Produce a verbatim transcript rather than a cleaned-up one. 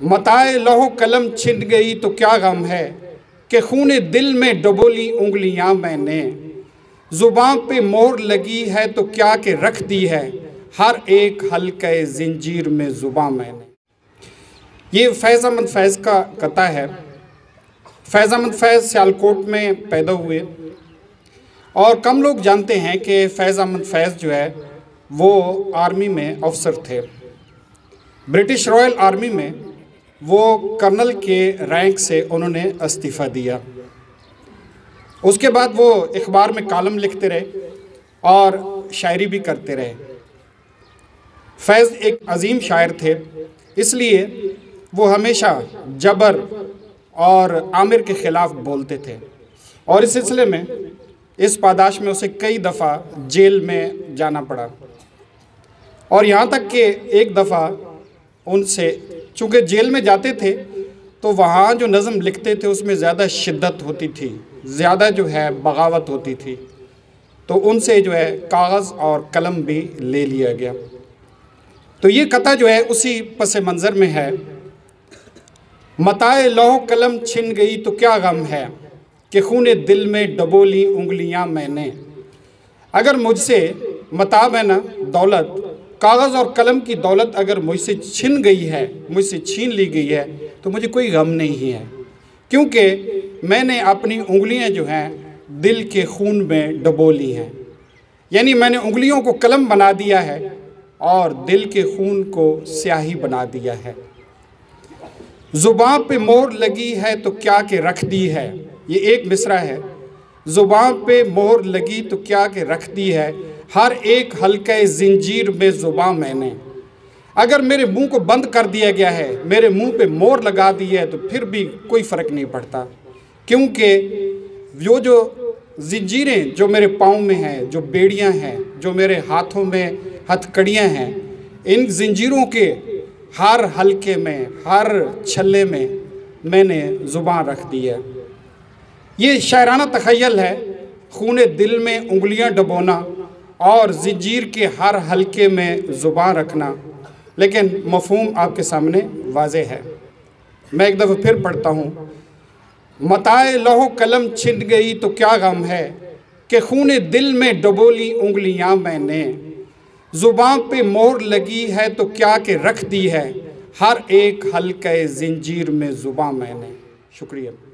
मताए लौह कलम छिन गई तो क्या गम है कि खूने दिल में डबोली उंगलियां मैंने। ज़ुबान पे मोहर लगी है तो क्या के रख दी है हर एक हल्के ज़ंजीर में ज़ुबान मैंने। ये फैज़ अहमद फैज़ का कथा है। फैज़ अहमद फैज़ सियालकोट में पैदा हुए और कम लोग जानते हैं कि फैज़ अहमद फैज़ जो है वो आर्मी में अफसर थे। ब्रिटिश रॉयल आर्मी में वो कर्नल के रैंक से उन्होंने इस्तीफ़ा दिया। उसके बाद वो अखबार में कॉलम लिखते रहे और शायरी भी करते रहे। फैज़ एक अजीम शायर थे, इसलिए वो हमेशा जबर और आमिर के ख़िलाफ़ बोलते थे और इस सिलसिले में इस पादाश में उसे कई दफ़ा जेल में जाना पड़ा। और यहाँ तक कि एक दफ़ा उनसे, चूँकि जेल में जाते थे तो वहाँ जो नज़म लिखते थे उसमें ज़्यादा शिद्दत होती थी, ज़्यादा जो है बगावत होती थी, तो उनसे जो है कागज़ और कलम भी ले लिया गया। तो ये कथा जो है उसी पस मंज़र में है। मताए लौह कलम छिन गई तो क्या गम है कि खूने दिल में डबोली उंगलियां मैंने। अगर मुझसे मताब है ना दौलत, कागज़ और कलम की दौलत अगर मुझसे छिन गई है, मुझसे छीन ली गई है तो मुझे कोई गम नहीं है, क्योंकि मैंने अपनी उंगलियां जो हैं दिल के खून में डबोली हैं। यानी मैंने उंगलियों को कलम बना दिया है और दिल के खून को स्याही बना दिया है। ज़ुबान पे मोहर लगी है तो क्या के रख दी है, ये एक मिसरा है। ज़ुबान पे मोहर लगी तो क्या के रख दी है हर एक हल्के ज़ंजीर में ज़ुबान मैंने। अगर मेरे मुंह को बंद कर दिया गया है, मेरे मुंह पे मोहर लगा दी है, तो फिर भी कोई फ़र्क नहीं पड़ता, क्योंकि वो जो ज़ंजीरें जो मेरे पाँव में हैं, जो बेड़ियां हैं, जो मेरे हाथों में हथकड़ियाँ हैं, इन ज़ंजीरों के हर हल्के में, हर छल्ले में मैंने ज़ुबान रख दी है। ये शायराना तख़य्युल है, खूने दिल में उंगलियां डबोना और ज़ंजीर के हर हल्के में ज़ुबान रखना, लेकिन मफ़हूम आपके सामने वाज़ेह है। मैं एक दफ़ा फिर पढ़ता हूँ। मताए लौह कलम छिन गई तो क्या गम है कि खूने दिल में डबोली उंगलियां मैंने। ज़ुबान पे मोहर लगी है तो क्या के रख दी है हर एक हल्के ज़ंजीर में ज़ुबान मैंने। शुक्रिया।